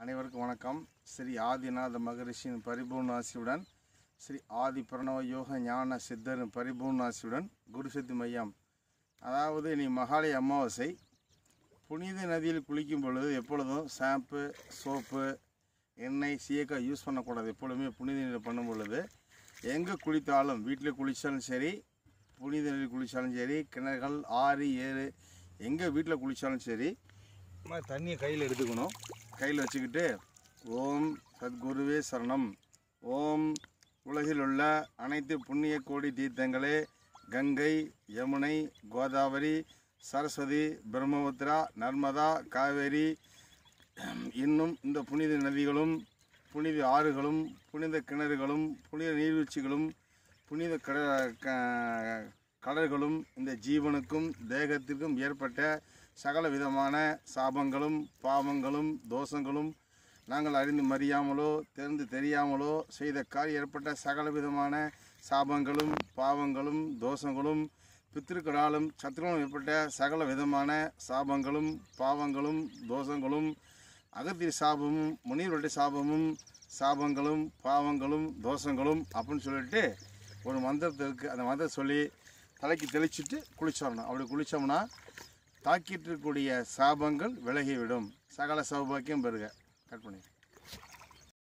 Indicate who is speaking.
Speaker 1: அனைவருக்கும் வணக்கம். ஸ்ரீ ஆதிநாத மகரிஷியின் பரிபூர்ண ஆசியுடன், ஸ்ரீ ஆதி பிரணவ யோக ஞான சித்தரின் பரிபூர்ண ஆசியுடன் குருசக்தி மையம். அதாவது இனி மகாலய அமாவாசை. புனித நதியில் குளிக்கும் பொழுது எப்பொழுதும் ஷாம்பு, சோப்பு, எண்ணெய், சீயக்காய் யூஸ் பண்ணக்கூடாது. எப்பொழுதுமே புனித நீர் பண்ணும் பொழுது எங்கே குளித்தாலும், வீட்டில் குளித்தாலும் சரி, புனித நீர் குளித்தாலும் சரி, கிணறுகள், ஆறு, ஏறு, எங்கே வீட்டில் குளித்தாலும் சரி, தண்ணியை கையில் எடுத்துக்கணும். கையில் வச்சுக்கிட்டு ஓம் சத்குருவே சரணம், ஓம் உலகில் உள்ள அனைத்து புண்ணிய கோடி தீர்த்தங்களே, கங்கை, யமுனை, கோதாவரி, சரஸ்வதி, பிரம்மபுத்திரா, நர்மதா, காவேரி, இன்னும் இந்த புனித நதிகளும், புனித ஆறுகளும், புனித கிணறுகளும், புனித நீர்வீழ்ச்சிகளும், புனித கடல்களும் இந்த ஜீவனுக்கும் தேகத்திற்கும் ஏற்பட்ட சகல விதமான சாபங்களும், பாவங்களும், தோஷங்களும், நாங்கள் அறிந்து மறியாமலோ தெரிந்து தெரியாமலோ செய்த காரியம் ஏற்பட்ட சகல விதமான சாபங்களும், பாவங்களும், தோஷங்களும், பித்திருக்களாலும் சத்துருவும் ஏற்பட்ட சகல விதமான சாபங்களும், பாவங்களும், தோஷங்களும், அகத்திய சாபமும், முனிவருடைய சாபமும், சாபங்களும், பாவங்களும், தோஷங்களும் அப்படின்னு சொல்லிட்டு ஒரு மந்திரத்தை இருக்குது. அந்த மந்திரத்தை சொல்லி தலைக்கு தெளிச்சுட்டு குளிச்சிடணும். அப்படி குளித்தோம்னா தாக்கிட்டு இருக்கக்கூடிய சாபங்கள் விலகிவிடும். சகல சௌபாக்கியம் பெறுக. கட் பண்ணி